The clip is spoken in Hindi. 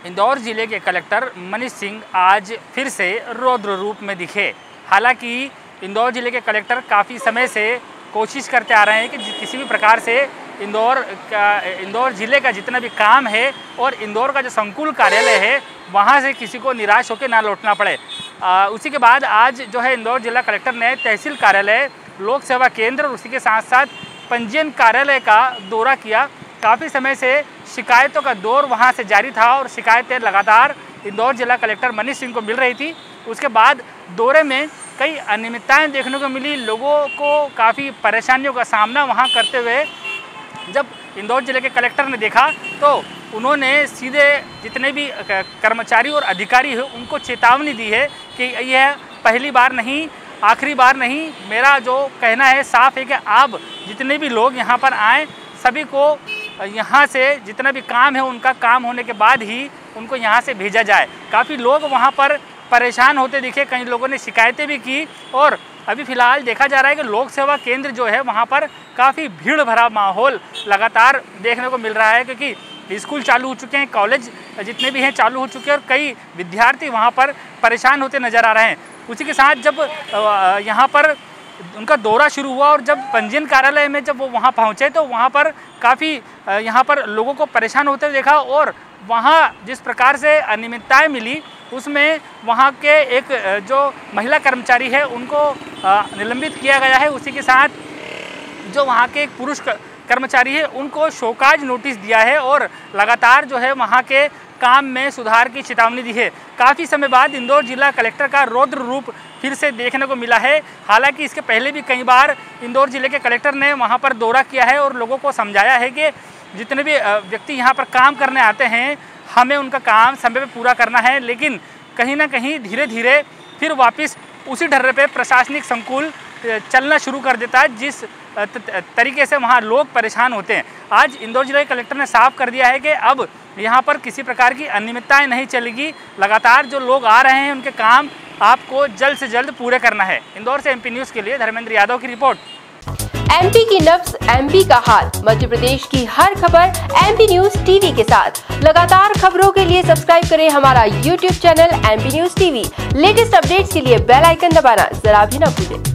इंदौर जिले के कलेक्टर मनीष सिंह आज फिर से रौद्र रूप में दिखे। हालांकि इंदौर जिले के कलेक्टर काफ़ी समय से कोशिश करते आ रहे हैं कि किसी भी प्रकार से इंदौर जिले का जितना भी काम है और इंदौर का जो संकुल कार्यालय है वहाँ से किसी को निराश होकर ना लौटना पड़े। उसी के बाद आज जो है इंदौर जिला कलेक्टर ने तहसील कार्यालय, लोक सेवा केंद्र और उसी के साथ साथ पंजीयन कार्यालय का दौरा किया। काफ़ी समय से शिकायतों का दौर वहां से जारी था और शिकायतें लगातार इंदौर जिला कलेक्टर मनीष सिंह को मिल रही थी। उसके बाद दौरे में कई अनियमितताएं देखने को मिली। लोगों को काफ़ी परेशानियों का सामना वहां करते हुए जब इंदौर जिले के कलेक्टर ने देखा तो उन्होंने सीधे जितने भी कर्मचारी और अधिकारी हैं उनको चेतावनी दी है कि यह पहली बार नहीं, आखिरी बार नहीं। मेरा जो कहना है साफ है कि आप जितने भी लोग यहाँ पर आएँ, सभी को यहाँ से जितना भी काम है उनका काम होने के बाद ही उनको यहाँ से भेजा जाए। काफ़ी लोग वहाँ पर परेशान होते दिखे, कई लोगों ने शिकायतें भी की और अभी फ़िलहाल देखा जा रहा है कि लोक सेवा केंद्र जो है वहाँ पर काफ़ी भीड़ भरा माहौल लगातार देखने को मिल रहा है, क्योंकि स्कूल चालू हो चुके हैं, कॉलेज जितने भी हैं चालू हो चुके हैं और कई विद्यार्थी वहाँ पर परेशान होते नज़र आ रहे हैं। उसी के साथ जब यहाँ पर उनका दौरा शुरू हुआ और जब पंजीयन कार्यालय में जब वो वहाँ पहुँचे तो वहाँ पर काफ़ी यहाँ पर लोगों को परेशान होते हुए देखा और वहाँ जिस प्रकार से अनियमितताएं मिली उसमें वहाँ के एक जो महिला कर्मचारी है उनको निलंबित किया गया है। उसी के साथ जो वहाँ के एक पुरुष कर्मचारी है उनको शोकाज नोटिस दिया है और लगातार जो है वहाँ के काम में सुधार की चेतावनी दी है। काफ़ी समय बाद इंदौर जिला कलेक्टर का रौद्र रूप फिर से देखने को मिला है। हालांकि इसके पहले भी कई बार इंदौर जिले के कलेक्टर ने वहां पर दौरा किया है और लोगों को समझाया है कि जितने भी व्यक्ति यहां पर काम करने आते हैं हमें उनका काम समय पे पूरा करना है, लेकिन कहीं ना कहीं धीरे धीरे फिर वापस उसी ढर्रे पे प्रशासनिक संकुल चलना शुरू कर देता है, जिस तरीके से वहाँ लोग परेशान होते हैं। आज इंदौर जिला कलेक्टर ने साफ कर दिया है कि अब यहाँ पर किसी प्रकार की अनियमितताएं नहीं चलेगी। लगातार जो लोग आ रहे हैं उनके काम आपको जल्द से जल्द पूरे करना है। इंदौर से एमपी न्यूज़ के लिए धर्मेंद्र यादव की रिपोर्ट। एमपी की नब्ज, एमपी का हाल, मध्य प्रदेश की हर खबर एमपी न्यूज़ टीवी के साथ। लगातार खबरों के लिए सब्सक्राइब करें हमारा YouTube channel MP news TV. Latest updates के लिए बेल आइकन दबाना जरा भी न भूलें।